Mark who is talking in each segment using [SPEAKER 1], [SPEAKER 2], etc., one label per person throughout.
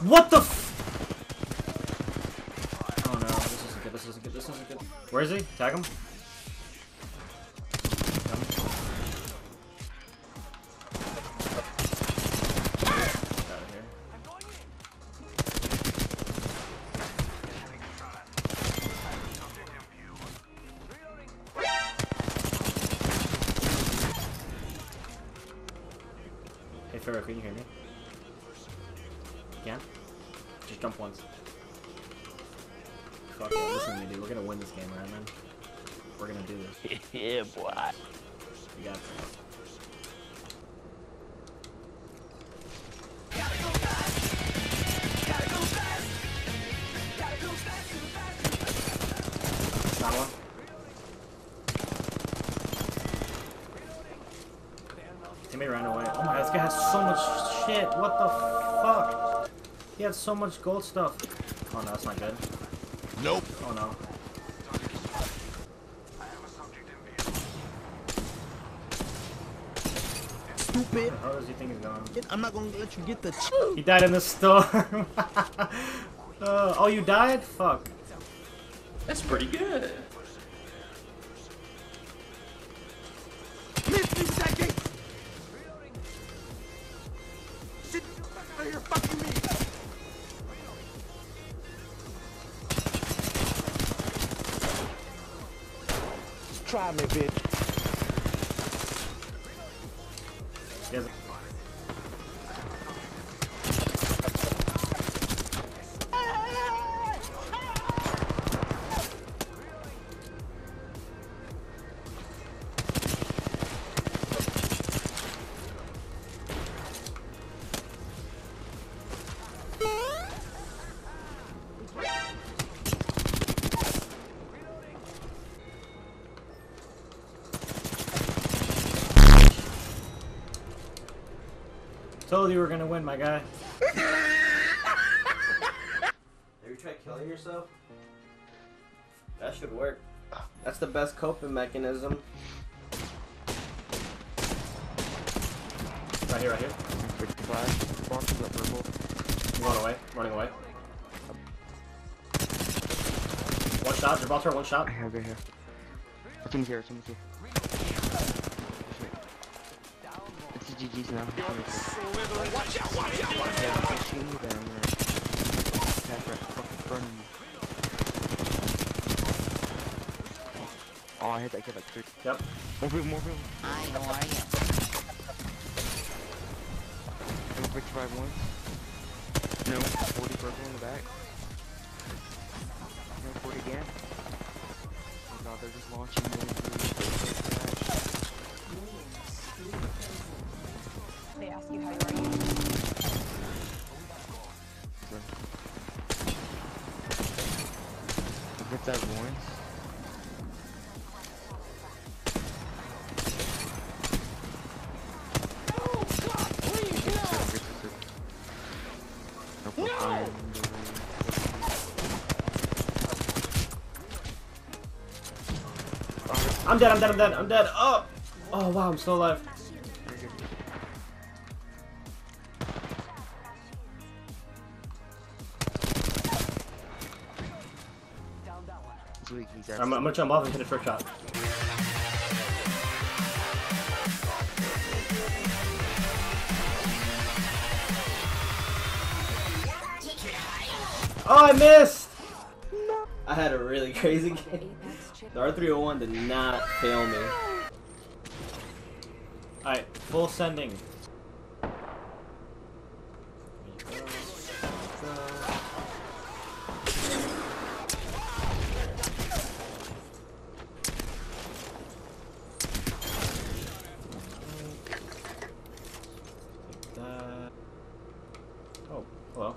[SPEAKER 1] What the f— Oh no, this isn't good, this isn't good, this isn't good. Where is he? Tag him. Hey Pharaoh, can you hear me? You can? Just jump once. Fuck yeah, listen to me, dude. We're gonna win this game, right, man? We're gonna do this.
[SPEAKER 2] Yeah, boy.
[SPEAKER 1] You got this. Got one. Teammate ran away. Oh my god, this guy has so much shit. What the fuck? He had so much gold stuff. Oh no, that's not good.
[SPEAKER 3] Nope.
[SPEAKER 1] Oh no.
[SPEAKER 4] Stupid.
[SPEAKER 1] How does he think he's going?
[SPEAKER 4] I'm not gonna let you get the.
[SPEAKER 1] He died in the storm. Oh, you died? Fuck.
[SPEAKER 5] That's pretty good.
[SPEAKER 4] Miss me with that gate. Sit out here, fucking me. Just try me, bitch.
[SPEAKER 1] Yes. Told you we were gonna win, my guy.
[SPEAKER 6] Have you tried killing yourself? That should work. That's the best coping mechanism.
[SPEAKER 1] Right here, right here. Run away, running away. One shot, Gibraltar, one shot.
[SPEAKER 2] Okay, here. Someone's here, someone's here. It's the GG's now.
[SPEAKER 4] Watch out! Watch out! Watch out!
[SPEAKER 2] Oh, I hit that kid like 3.
[SPEAKER 1] Yep.
[SPEAKER 2] More people, more people.
[SPEAKER 7] I know I am.
[SPEAKER 2] Quick survive once. No, 40 purple in the back. No, 40 again. Oh god, they're just launching more
[SPEAKER 8] They ask you how you are.
[SPEAKER 2] Get that once.
[SPEAKER 1] I'm dead, I'm dead, I'm dead, I'm dead. Oh! Oh wow, I'm still alive. I'm gonna jump off and hit a trick shot. Oh, I missed!
[SPEAKER 6] I had a really crazy game. The R301 did not fail me.
[SPEAKER 1] Alright, full sending. Oh, hello.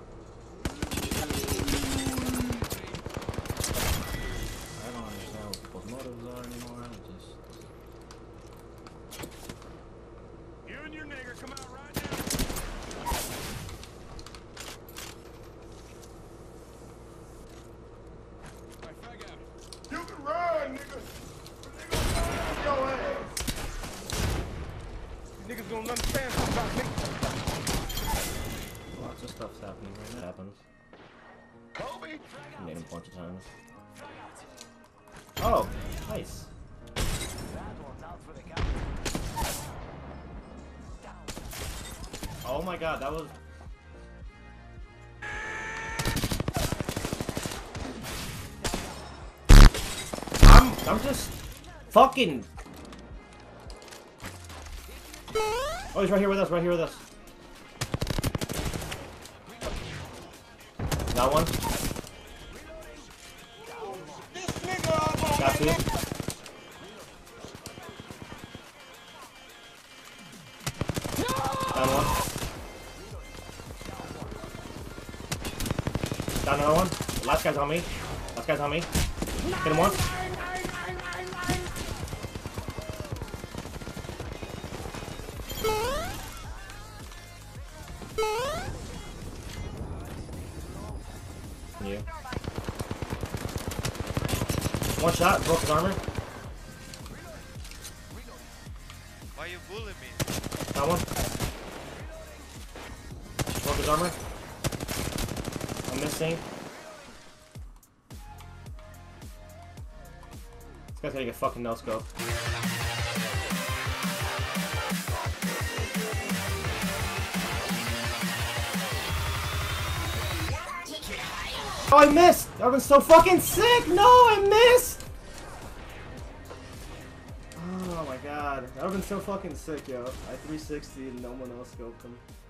[SPEAKER 1] I don't understand what people's motives are anymore.
[SPEAKER 3] You and your nigger come out right now. You can run, nigga. Your ass.
[SPEAKER 4] Niggas gonna understand something about me.
[SPEAKER 1] Lots of stuff's happening right Made him a bunch of times. Oh, nice. Oh my god, that was... I'm just fucking... Oh, he's right here with us, right here with us. Got one. Got two. Got one. Got another one. Last guy's on me. Last guy's on me. Hit him once. You. One shot, broke his armor.
[SPEAKER 7] Why you bullying me?
[SPEAKER 1] Got one. Broke his armor. I'm missing. This guy's gonna get fucking no scope. Oh, I missed! That was so fucking sick! No, I missed! Oh my god. That would've been so fucking sick, yo. I 360 and no one else scoped him.